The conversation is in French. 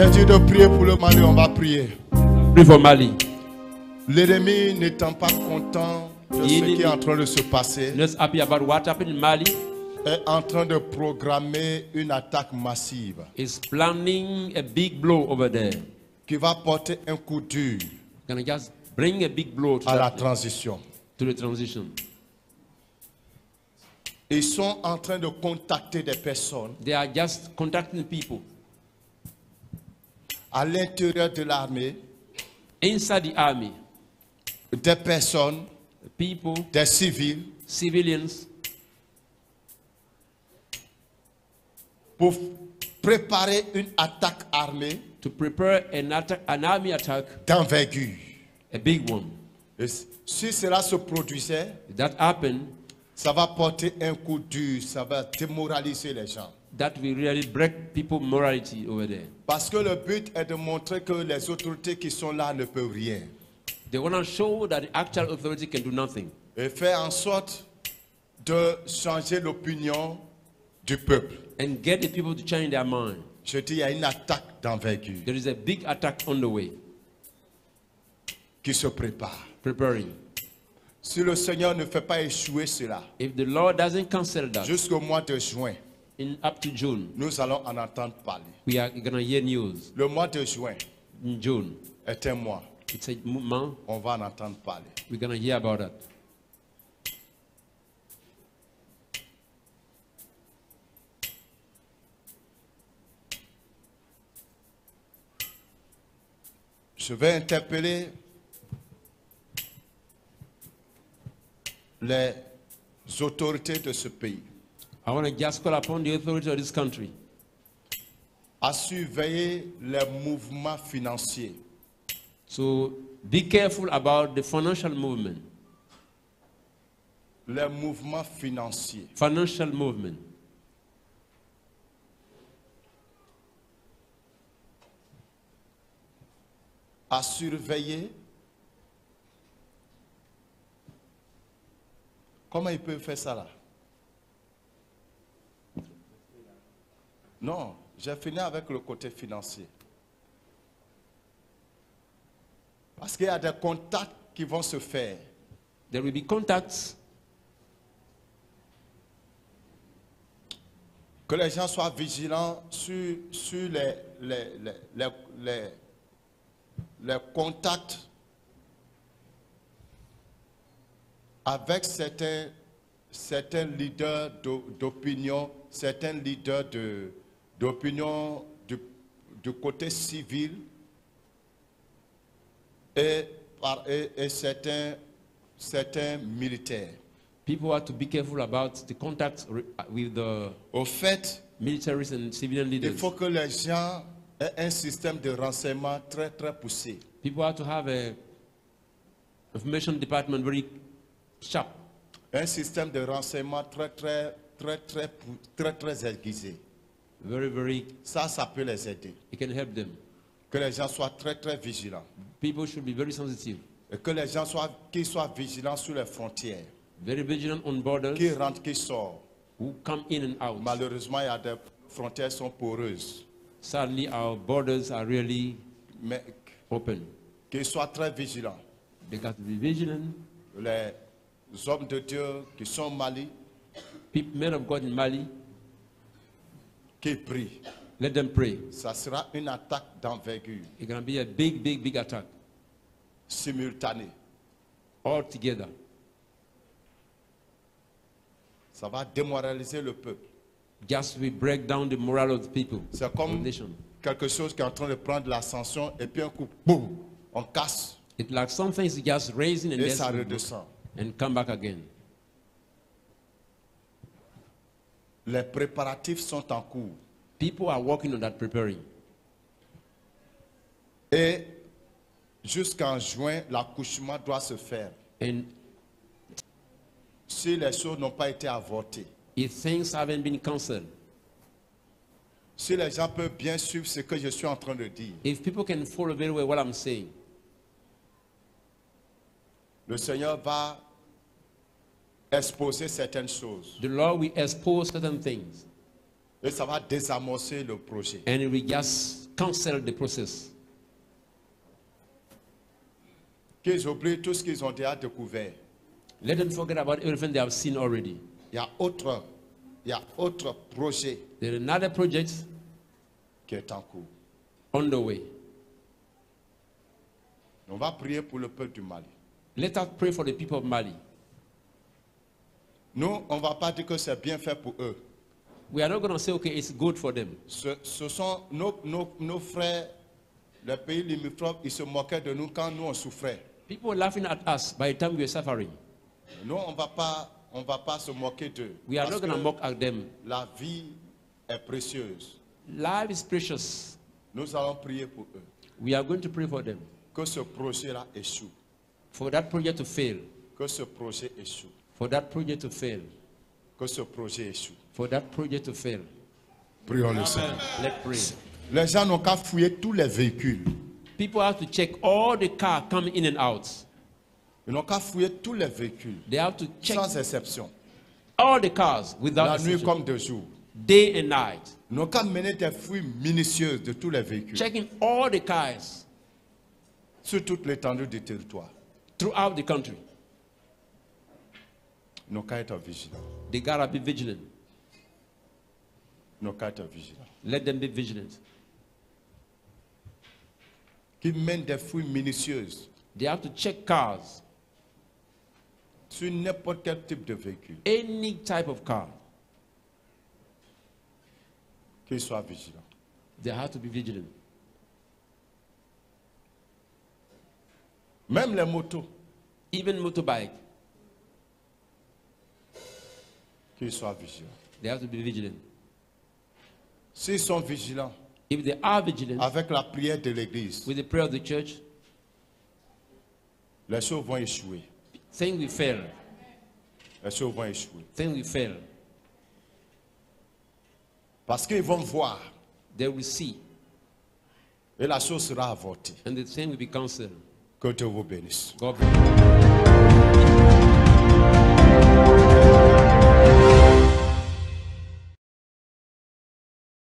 J'ai dit de prier pour le Mali, on va prier. Pray for Mali. L'ennemi n'étant pas content de ce qui est en train de se passer, Not happy about what happened in Mali. est en train de programmer une attaque massive Is planning a big blow over there. qui va porter un coup dur Gonna just bring a big blow à la to transition. the transition. Ils sont en train de contacter des personnes They are just contacting people à l'intérieur de l'armée, inside the army, des personnes, people, des civils, civilians, pour préparer une attaque armée to prepare an army attack, d'envergure. a big one. Et si cela se produisait, If that happened, ça va porter un coup dur, ça va démoraliser les gens. that will really break people's morality over there. Parce que le but est de montrer que les autorités qui sont là ne peuvent rien. They want to show that the actual authority can do nothing. Et faire en sorte de changer l'opinion du peuple. And get the people to change their mind. Je dis, il y a une attaque d'envergure There is a big attack on the way, qui se prépare. preparing. Si le Seigneur ne fait pas échouer cela, If the Lord doesn't cancel that, jusqu'au mois de juin, up to June, nous allons en entendre parler. we are going to hear news. Le mois de juin In June, est un mois. it's a month, On va en entendre parler. we're going to hear about that. Je vais interpeller les autorités de ce pays I want to just call upon the authorities of this country à surveiller les mouvements financiers. to be careful about the financial movement. Les mouvements financiers. Financial movement. À surveiller. Comment ils peuvent faire ça là? Non, j'ai fini avec le côté financier. Parce qu'il y a des contacts qui vont se faire. There will be contacts. Que les gens soient vigilants sur les contacts avec certains leaders d'opinion, certains leaders d'opinion du côté civil et certains militaires. People have to be careful about the contacts with the Au fait, militaries and civilian il leaders. faut que les gens aient un système de renseignement très très poussé. People have to have a information department very sharp. Un système de renseignement très aiguisé. Very, Ça peut les aider. it can help them. Que les gens soient très vigilants. People should be very sensitive, Et que les gens soient vigilants sur les frontières. very vigilant on borders, Qui rentre, qui sort. who come in and out. Malheureusement, il y a des frontières qui sont poreuses. Sadly, our borders are really Mais open. qu'ils soient très vigilants. They got to be vigilant. Les hommes de Dieu qui sont au Mali, Men of God in Mali, qui prient. let them pray. Ça sera une attaque d'envergure It's going to be a big attack simultanée. all together. Ça va démoraliser le peuple. Just we break down the morale of the people. C'est of comme the nation. quelque chose qui est en train de prendre l'ascension et puis un coup, boum, on casse It's like something is just raising and et just ça redescend. and come back again. Les préparatifs sont en cours. People are working on that, preparing. Et jusqu'en juin, l'accouchement doit se faire. And Si les choses n'ont pas été avortées. if things haven't been cancelled, Si les gens peuvent bien suivre ce que je suis en train de dire. if people can follow very well what I'm saying, Le Seigneur va exposer certaines choses. the Lord will expose certain things Et ça va désamorcer le projet. and it will just cancel the process. Qu'ils oublient tout ce qu'ils ont déjà découvert. Let them forget about everything they have seen already. Il y a autre projet There is another project qui est en cours. on the way. On va prier pour le peuple du Mali. Let us pray for the people of Mali. Nous, on ne va pas dire que c'est bien fait pour eux. We are not going to say, okay, it's good for them. Ce sont nos frères, les pays limitrophes, ils se moquaient de nous quand nous on souffrait. People were laughing at us by the time we were suffering. Nous, on va pas se moquer d'eux. We are Parce not going to que mock at them. la vie est précieuse. Life is precious. Nous allons prier pour eux. We are going to pray for them. Que ce projet-là échoue. For that project to fail. Que ce projet échoue. For that project to fail. Que ce projet échoue. For that project to fail. Prions le Seigneur. Let's pray. Les gens n'ont qu'à fouiller tous les véhicules. People have to check all the cars coming in and out. Ils n'ont qu'à fouiller tous les véhicules. They have to check Sans exception. all the cars without La nuit exception. comme de jour. Day and night. Ils n'ont qu'à mener des fouilles minutieuses de tous les véhicules. Checking all the cars Sur toute l'étendue du territoire. throughout the country. Ils n'ont qu'à être vigilants. They gotta be vigilant. Ils n'ont qu'à être vigilants. Let them be vigilant. Qui mènent des fouilles minutieuses They have to check cars, sur n'importe quel type de véhicule. any type of car. Qu'ils soient vigilants. They have to be vigilant. Même les motos. Even motorbike, Qu'ils soient vigilants. they have to be vigilant. S'ils sont vigilants If they are vigilant avec la prière de l'église, with the prayer of the church, les choses vont échouer. things will fail. Les choses vont échouer. Things will fail. Parce qu'ils vont voir They will see, et la chose sera avortée. and the thing will be cancelled. Que Dieu vous bénisse. God bless you.